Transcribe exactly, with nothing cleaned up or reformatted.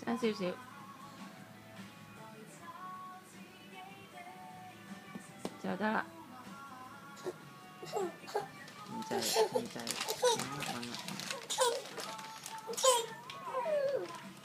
等少少，就得啦。唔制，唔制，猛啦猛啦！